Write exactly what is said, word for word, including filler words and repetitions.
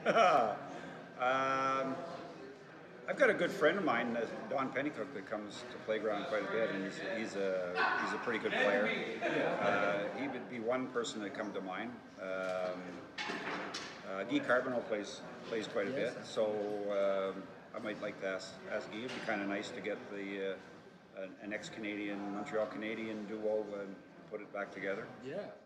um, I've got a good friend of mine, uh, Don Pennycook, that comes to Playground quite a bit, and he's, he's a he's a pretty good player. Uh, he would be one person that come to mind. Um, uh, Guy Carbonneau plays plays quite a bit, so um, I might like to ask, ask Guy. It'd be kind of nice to get the uh, an, an ex-Canadian, Montreal Canadian duo and put it back together. Yeah.